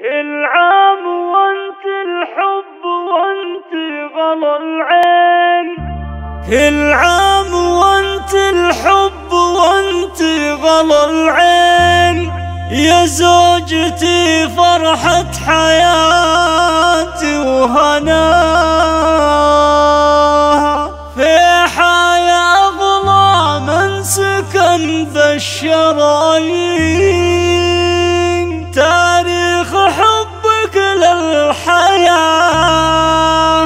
كل عام وانت الحب وانت غلا العين، كل عام وانت الحب وانت غلا العين، يا زوجتي فرحة حياتي وهناها، في حياة أغلى من سكن بالشرايين، تاريخ حبك للحياة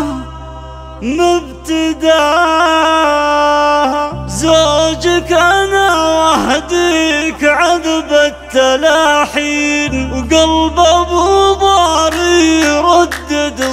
مبتداها، زوجك أنا وحديك عذب التلاحين، وقلب أبو ضاري يردد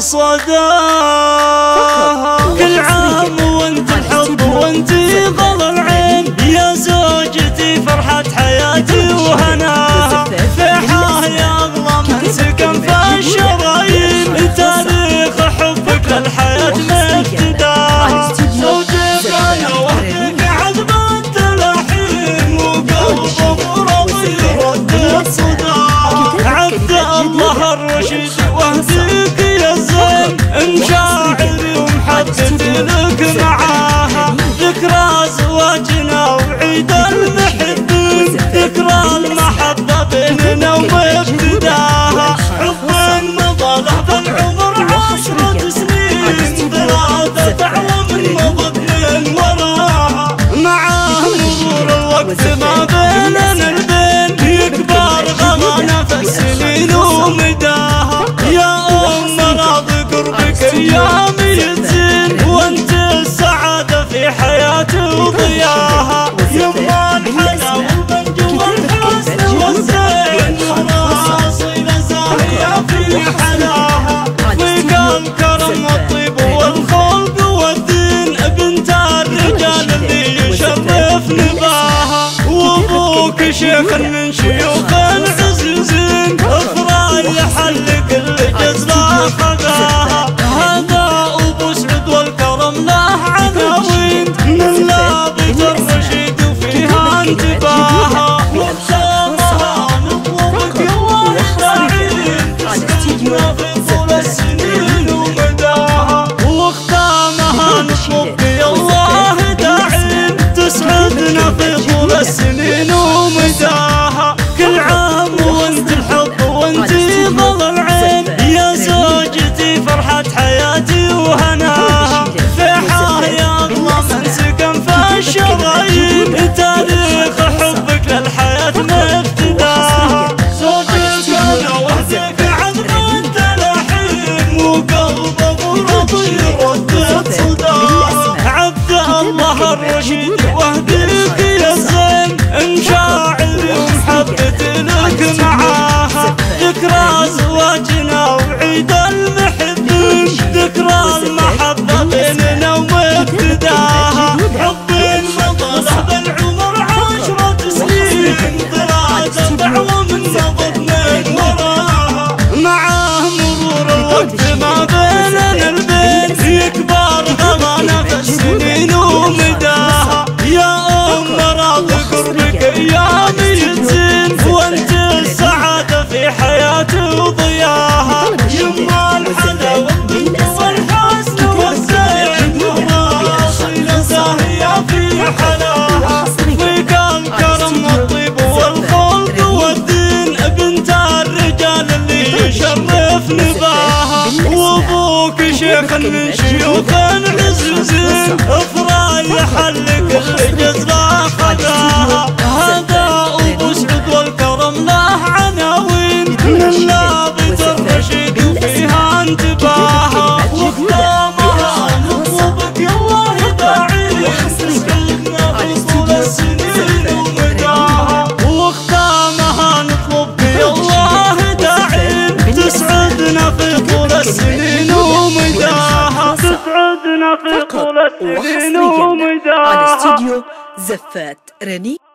صداها، كل عام وانت الحب وانت غلا العين، يا زوجتي فرحة حياتي وهناها، فرحة يا أغلى من سكن في الشرايين، تاريخ حبك للحياة مبتداها، زوجك أنا وحدك عذب التلاحين، وقلب أبو راضي يردد صداها، عبد الله الرشيد واهديك يا زين، مشاعري ومحبتي لك معاها، ذكرى زواجنا وعيد المحبين، ذكرى المحبة بيننا ومبتداها، حب مضى له بالعمر 10 سنين، 3 أعوام مضت من وراها، مع مرور الوقت ما بيننا البين، يكبر غلانا في السنين ومداها، يا أم راضي قربك أيامي يزين، وانت السعادة في حياتي وضياها، يما الحلا والبنج والحسن والزين، وراصينا زاهية في حلاها، فيك الكرم والطيب والخلق والدين، بنت الرجال اللي يشرف نباها، وابوك شيخ من شيوخ العزيزين، افراح لك اللي جزله خذاها، هذا ابو سعد والكرم له عناوين، من لابد الرشيد وفيها انتباها، وختامها نطلبك يا الله داعين، تسعدنا في طول السنين ومداها، وختامها نطلبك يا الله داعين، تسعدنا في طول السنين ومداها، كل عام وانت الحب وانت غلا العين، يا زوجتي فرحة حياتي وهناها، فرحة يا أغلى من سكن في الشرايين، تاريخ حبك للحياة مبتداها، زوجك أنا وحدك عذب التلاحين، وقلب أبو راضي يردد صداها، عبد الله الرشيد واهديك يا زين، مشاعري ومحبتي لك معاها، ذكرى زواجنا وعيد المحبين، ذكرى المحبة بيننا ومبتداها، حب مضى له بالعمر 10 سنين، 3 أعوام مضت من وراها، مع مرور الوقت ما بيننا البين، يكبر غلانا في السنين ومداها، يا أم راضي قربك أيامي يزين، وانت السعادة في حياتي وضياها، يما الحلا والبنت والحسن والزين، وراصينا زاهية في حلاها، فيك الكرم والطيب والخلق والدين، بنت الرجال اللي يشرف نباها، وابوك شيخ من شيوخ العزيزين، افراح لك اللي جزله خذاها، هذا ابو سعد والكرم له عناوين، من لابد الرشيد وفيها انتباها، وختامها نطلبك يا الله داعين، تسعدنا في طول السنين ومداها، وختامها نطلبك يا الله داعين، تسعدنا في طول السنين ومداها، تسعدنا في طول السنين ومداها. على استديو زفات رني.